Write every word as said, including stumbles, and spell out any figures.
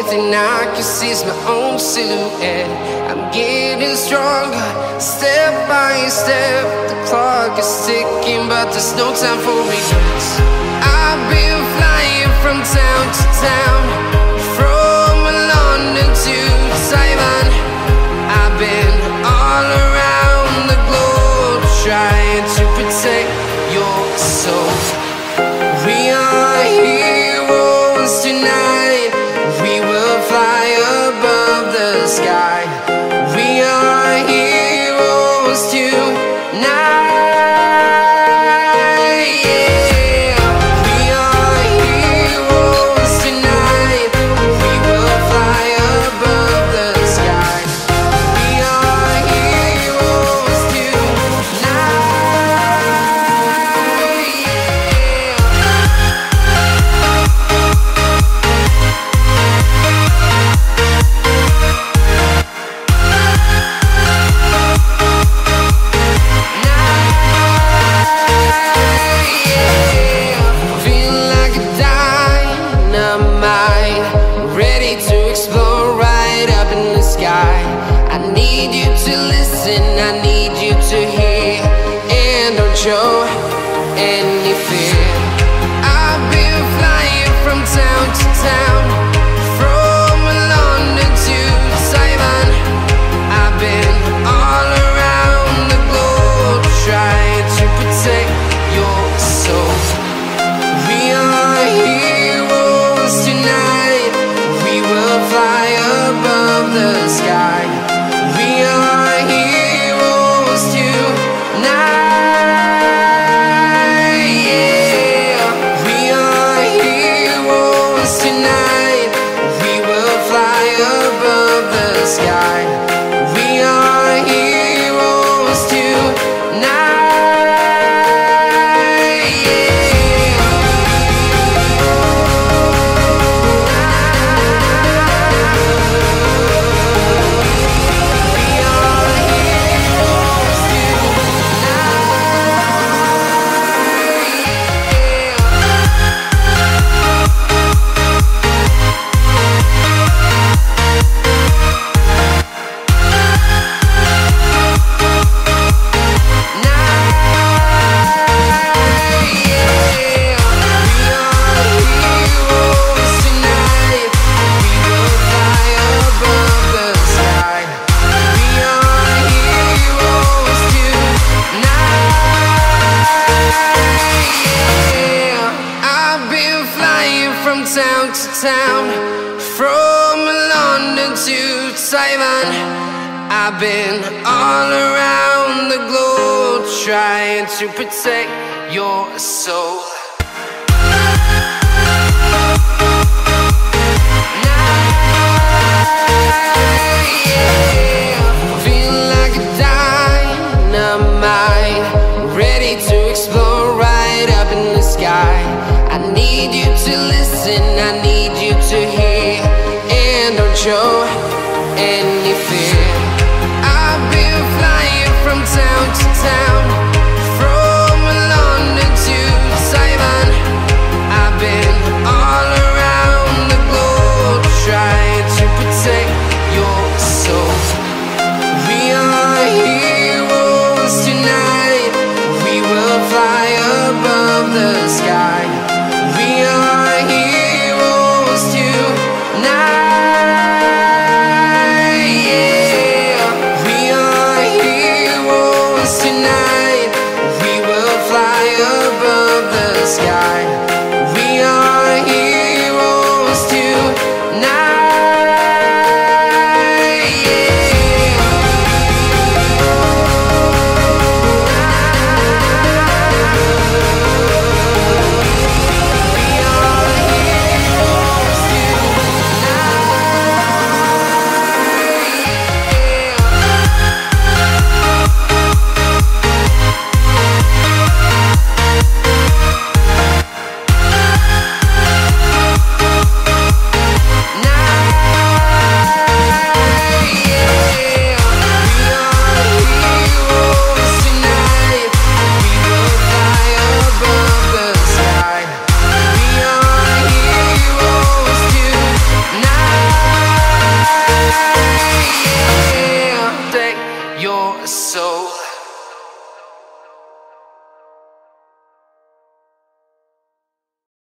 thing I can see is my own silhouette. I'm getting stronger, step by step. The clock is ticking, but there's no time for regrets. I've been flying from town to town, from London to Taiwan. I've been all around the globe, trying to protect your soul. We are heroes tonight. We will fly above the sky. We are heroes tonight. I need you to listen, I need you to hear, and don't show any fear. I've been flying from town to town, from London to Taiwan. I've been all around the globe, trying to protect your soul. We are heroes tonight. We will fly above the sky. We are heroes tonight, yeah. We are heroes tonight. We will fly above the sky. We are heroes tonight, from town to town, from London to Taiwan. I've been all around the globe, trying to protect your soul.